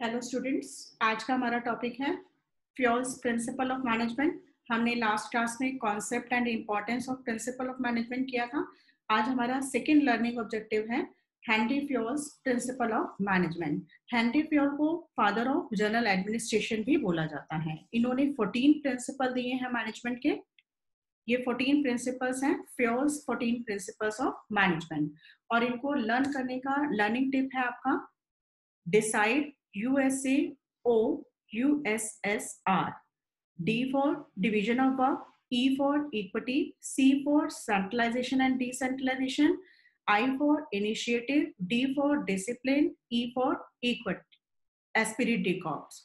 Hello students, आज का हमारा टॉपिक है फ्योल्स प्रिंसिपल ऑफ मैनेजमेंट। हमने लास्ट क्लास में concept and importance of principle of management किया था। आज हमारा सेकंड लर्निंग ऑब्जेक्टिव है Henri Fayol's principle of management. Henri Fayol को फादर ऑफ जनरल एडमिनिस्ट्रेशन भी बोला जाता है। इन्होंने 14 प्रिंसिपल दिए हैं मैनेजमेंट के। ये 14 प्रिंसिपल्स हैं, फ्योल्स 14 प्रिंसिपल्स ऑफ मैनेजमेंट। और इनको लर्न करने का लर्निंग टिप है आपका decide USAO USSR, D for division of work, E for equity, C for centralization and decentralization, I for initiative, D for discipline, E for equity, esprit de corps,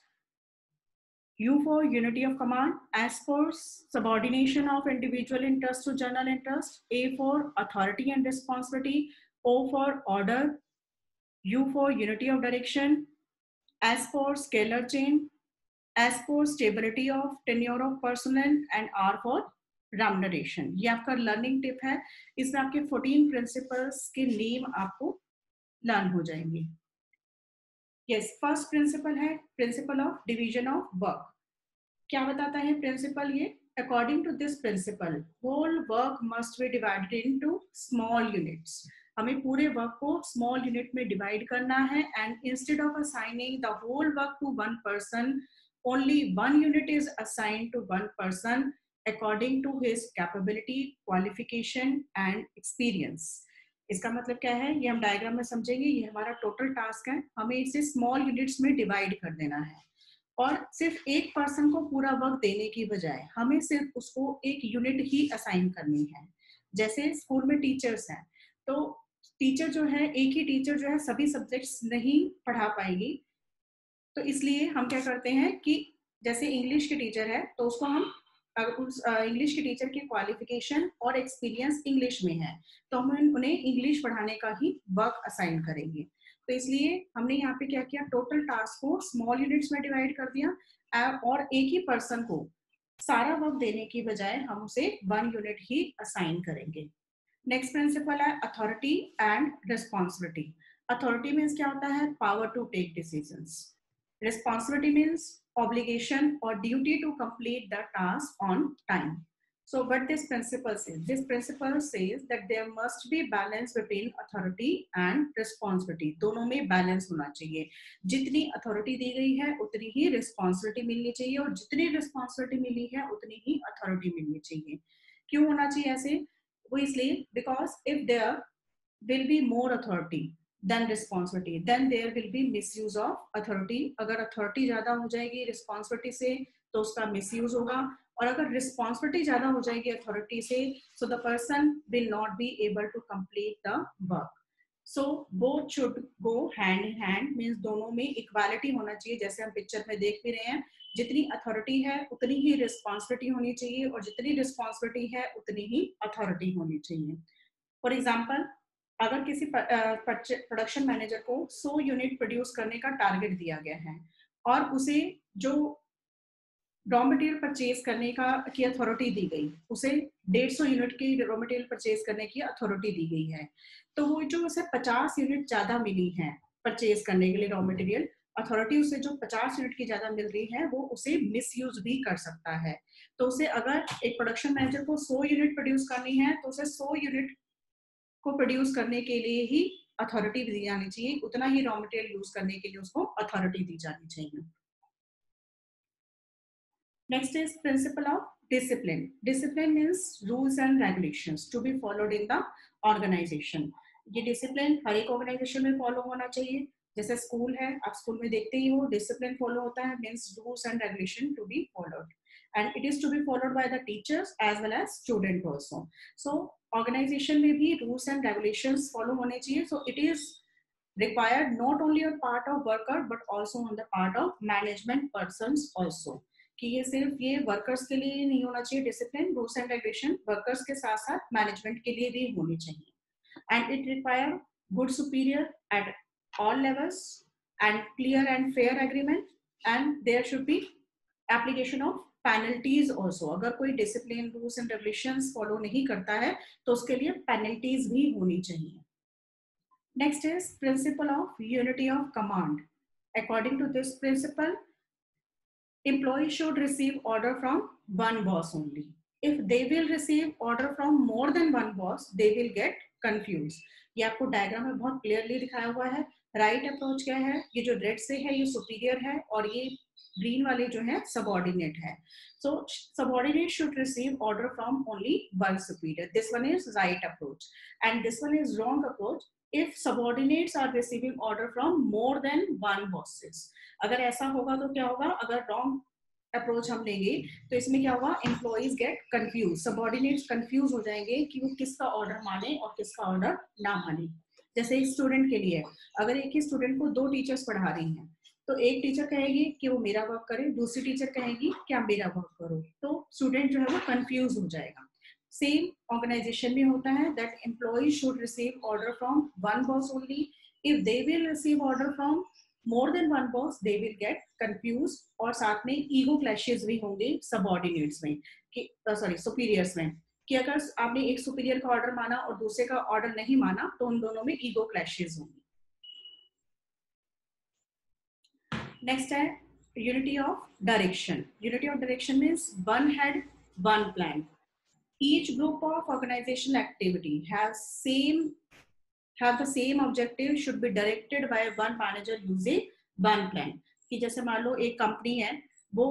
U for unity of command, S for subordination of individual interest to general interest, A for authority and responsibility, O for order, U for unity of direction, S for scalar chain, S for stability of tenure of personnel and R for remuneration। ये आपका learning tip है। इसमें आपके 14 principles के name आपको learn हो जाएंगे। Yes, first principle है principle of division of work. क्या बताता है प्रिंसिपल ये? According to this principle whole work must be divided into small units. हमें पूरे वर्क को स्मॉल यूनिट में डिवाइड करना है and instead of assigning the whole work to one person, only one unit is assigned to one person according to his capability, qualification and experience। इसका मतलब क्या है, ये हम डायग्राम में समझेंगे। ये हमारा टोटल टास्क है, हमें इसे स्मॉल यूनिट्स में डिवाइड कर देना है और सिर्फ एक पर्सन को पूरा वर्क देने की बजाय हमें सिर्फ उसको एक यूनिट ही असाइन करनी है। जैसे स्कूल में टीचर्स हैं, तो टीचर जो है, एक ही टीचर जो है सभी सब्जेक्ट्स नहीं पढ़ा पाएगी। तो इसलिए हम क्या करते हैं कि जैसे इंग्लिश के टीचर है तो उसको हम उस इंग्लिश के टीचर की क्वालिफिकेशन और एक्सपीरियंस इंग्लिश में है तो हम उन्हें इंग्लिश पढ़ाने का ही वर्क असाइन करेंगे। तो इसलिए हमने यहाँ पे क्या किया, टोटल टास्क को स्मॉल यूनिट्स में डिवाइड कर दिया और एक ही पर्सन को सारा वर्क देने की बजाय हम उसे वन यूनिट ही असाइन करेंगे। नेक्स्ट प्रिंसिपल है authority and responsibility. Authority means क्या होता है? Power to take decisions. Responsibility means obligation or duty to complete the task on time. So what this principle says? This principle says that there must be balance between authority and responsibility. दोनों में balance होना चाहिए। जितनी authority दी गई है उतनी ही responsibility मिलनी चाहिए और जितनी responsibility मिली है उतनी ही authority मिलनी चाहिए। क्यों होना चाहिए ऐसे? वो इसलिए because if there will be more authority then responsibility, then there will be misuse of authority। अगर authority ज्यादा हो जाएगी responsibility से तो उसका misuse होगा और अगर responsibility ज्यादा हो जाएगी authority से so the person will not be able to complete the work। So both should go hand in hand, means दोनों में equality होना चाहिए। जैसे हम पिक्चर में देख भी रहे हैं, जितनी authority है उतनी ही responsibility होनी चाहिए और जितनी responsibility है उतनी ही authority होनी चाहिए। फॉर एग्जाम्पल, अगर किसी प्रोडक्शन मैनेजर को 100 यूनिट प्रोड्यूस करने का टारगेट दिया गया है और उसे जो रॉ मटेरियल परचेज करने की अथॉरिटी दी गई, उसे 150 यूनिट की रॉ मटेरियल परचेज करने की अथॉरिटी दी गई है, तो वो जो उसे 50 यूनिट ज्यादा मिली है परचेज करने के लिए रॉ मटेरियल, अथॉरिटी उसे जो 50 यूनिट की ज्यादा मिल रही है वो उसे मिसयूज भी कर सकता है। तो उसे अगर एक प्रोडक्शन मैनेजर को 100 यूनिट प्रोड्यूस करनी है तो उसे 100 यूनिट को प्रोड्यूस करने के लिए ही अथॉरिटी दी जानी चाहिए, उतना ही रॉ मटेरियल यूज करने के लिए उसको अथॉरिटी दी जानी चाहिए। Next is principle of discipline. Discipline means rules and regulations to be followed in the organisation. ये डिसिप्लिन हर एक ऑर्गेनाइजेशन में फॉलो होना चाहिए। जैसे स्कूल है, आप स्कूल में देखते ही हो डिसिप्लिन फॉलो होता है, means rules and regulation to be followed and it is to be followed by the teachers as well as student also. So organization में भी rules and regulations follow होने चाहिए। So it is required not only on part of worker but also on the part of management persons also, कि ये सिर्फ ये workers के लिए नहीं होना चाहिए discipline, rules and regulation workers के साथ साथ मैनेजमेंट के लिए भी होनी चाहिए। And it require good superior at all levels and clear and fair agreement and there should be application of penalties also. अगर कोई discipline rules and regulations follow नहीं करता है तो उसके लिए पेनल्टीज भी होनी चाहिए। Next is principle of unity of command. According to this principle, employees should receive order from one boss only. If they will receive order from more than one boss, they will get confused. ये आपको diagram में बहुत clearly दिखाया हुआ है. Right approach क्या है? ये जो रेड से है ये सुपीरियर है और ये ग्रीन वाले जो है सबऑर्डिनेट है. So subordinate should receive order from only one superior. This one is right approach, and this one is wrong approach. If subordinates are receiving order from more than one bosses, अगर ऐसा होगा तो क्या होगा? अगर wrong approach हम लेंगे तो इसमें क्या होगा? Employees get confuse, subordinates confuse हो जाएंगे कि वो किसका ऑर्डर माने और किसका ऑर्डर ना माने. जैसे एक स्टूडेंट के लिए, अगर एक ही स्टूडेंट को दो टीचर्स पढ़ा रही हैं तो एक टीचर कहेगी कि वो मेरा वर्क करे, दूसरी टीचर कहेगी कि आप मेरा वर्क करो, तो स्टूडेंट जो है वो कंफ्यूज हो जाएगा. सेम ऑर्गेनाइजेशन में होता है that employees should receive order from one boss only. If they will receive order from more than one boss they will get confuse, और साथ में ईगो क्लैशेस भी होंगे सबऑर्डिनेट्स में, कि सॉरी सुपीरियर्स में, कि अगर आपने एक सुपीरियर का ऑर्डर माना और दूसरे का ऑर्डर नहीं माना तो उन दोनों में ईगो क्लैशेस होंगे. नेक्स्ट है unity of direction. Unity of direction means one head one plan. Each group of organizational activity have the same objective, should be directed by one manager using one plan. कि जैसे मान लो एक company है, वो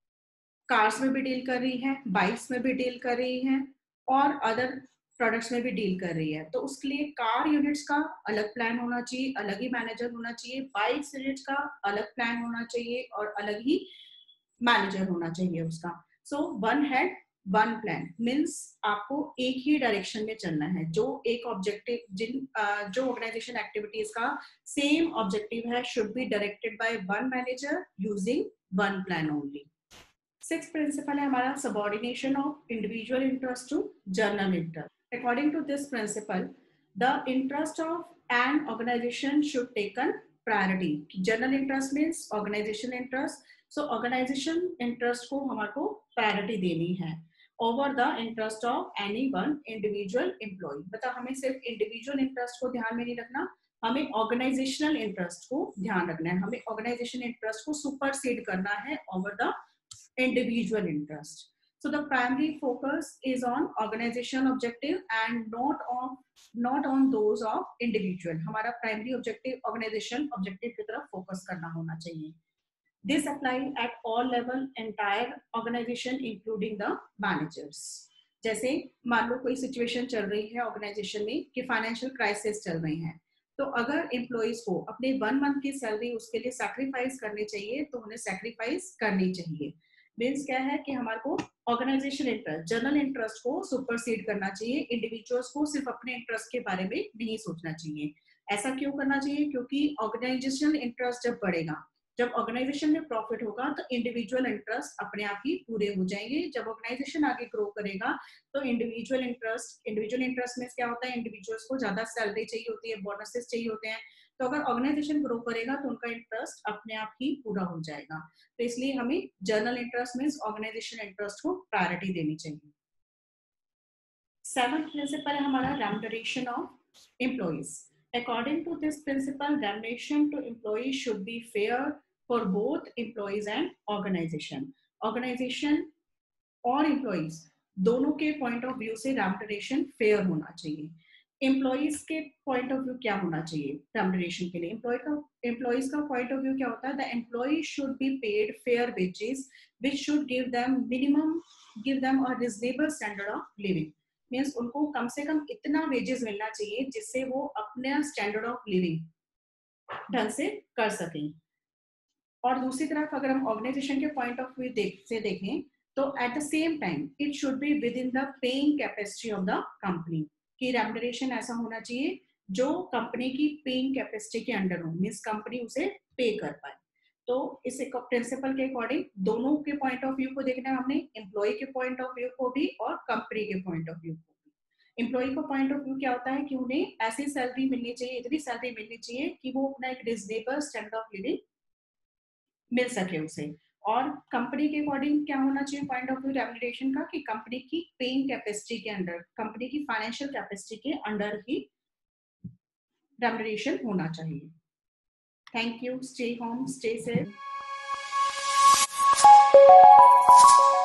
cars में भी deal कर रही है, बाइक्स में भी डील कर रही है और अदर प्रोडक्ट्स में भी डील कर रही है, तो उसके लिए कार यूनिट्स का अलग प्लान होना चाहिए, अलग ही मैनेजर होना चाहिए. बाइक्स यूनिट्स का अलग प्लान होना चाहिए और अलग ही मैनेजर होना चाहिए उसका. So one head one plan means आपको एक ही डायरेक्शन में चलना है. जो एक ऑब्जेक्टिव, जो ऑर्गेनाइजेशन एक्टिविटीज का सेम ऑब्जेक्टिव है, should be directed by one manager using one plan only. Sixth principle है हमारा subordination of individual interest to general interest. According to this principle, the interest of an organisation should taken priority. General interest means organisation interest. So organisation interest को हमारे priority देनी है over the interest of any one individual employee. मतलब हमें सिर्फ individual interest को ध्यान में नहीं रखना, हमें ऑर्गेनाइजेशनल इंटरेस्ट को ध्यान रखना है. हमें ऑर्गेनाइजेशन इंटरेस्ट को सुपरसीड करना है over the individual interest. So the primary focus is on organizational objective and not on those of individual. हमारा primary objective organizational objective की तरफ focus करना होना चाहिए. This apply at all level, entire organization including the managers. जैसे मान लो कोई situation चल रही है ऑर्गेनाइजेशन में कि फाइनेंशियल क्राइसिस चल रही है, तो अगर एम्प्लॉइज को अपने 1 मंथ की सैलरी उसके लिए सैक्रिफाइस करनी चाहिए तो उन्हें सैक्रिफाइस करनी चाहिए. मीन्स क्या है कि हमारे को ऑर्गेनाइजेशन इंटरेस्ट, जनरल इंटरेस्ट को सुपरसीड करना चाहिए. इंडिविजुअल्स को सिर्फ अपने इंटरेस्ट के बारे में नहीं सोचना चाहिए. ऐसा क्यों करना चाहिए? क्योंकि ऑर्गेनाइजेशनल इंटरेस्ट जब बढ़ेगा, जब ऑर्गेनाइजेशन में प्रॉफिट होगा तो इंडिविजुअल इंटरेस्ट अपने आप ही पूरे हो जाएंगे. जब ऑर्गेनाइजेशन आगे ग्रो करेगा तो इंडिविजुअल इंटरेस्ट में क्या होता है? इंडिविजुअल्स को ज्यादा सैलरी चाहिए होती है, बोनसेस चाहिए होते हैं. तो अगर ऑर्गेनाइजेशन ग्रो करेगा तो उनका इंटरेस्ट अपने आप ही पूरा हो जाएगा. तो इसलिए हमें general interest means organisation interest को प्रायोरिटी देनी चाहिए. सेवंथ प्रिंसिपल है हमारा remuneration of employees. According to this principle, remuneration to employees should be fair for both employees and organisation. Organisation और एम्प्लॉइज दोनों के पॉइंट ऑफ व्यू से remuneration fair होना चाहिए. एम्प्लॉइज के पॉइंट ऑफ व्यू क्या होना चाहिए रेम्युनरेशन के लिए? एम्प्लॉइज का पॉइंट ऑफ व्यू क्या होता है? The employee should be paid fair wages which should give them a reasonable standard of living. Means उनको कम से कम इतना वेजेस मिलना चाहिए जिससे वो अपने स्टैंडर्ड ऑफ लिविंग ढंग से कर सकें. और दूसरी तरफ अगर हम ऑर्गेनाइजेशन के पॉइंट ऑफ व्यू से देखें तो at the same time it should be within the paying capacity of the company. कि रेम्युनरेशन ऐसा होना चाहिए जो कंपनी की पेइंग कैपेसिटी के अंडर हो, मींस कंपनी उसे पे कर पाए. तो इस प्रिंसिपल के अकॉर्डिंग दोनों के पॉइंट ऑफ व्यू को देखना है हमने, एम्प्लॉय के पॉइंट ऑफ व्यू को भी और कंपनी के पॉइंट ऑफ व्यू को भी. एम्प्लॉय का पॉइंट ऑफ व्यू क्या होता है कि उन्हें ऐसी सैलरी मिलनी चाहिए, इतनी सैलरी मिलनी चाहिए कि वो अपना एक रिजनेबल स्टैंडर्ड ऑफ लिविंग मिल सके उसे. और कंपनी के अकॉर्डिंग क्या होना चाहिए पॉइंट ऑफ व्यू रेम्युनरेशन का? कि कंपनी की पेइंग कैपेसिटी के अंडर, कंपनी की फाइनेंशियल कैपेसिटी के अंडर ही रेम्युनरेशन होना चाहिए. Thank you. Stay home, stay safe.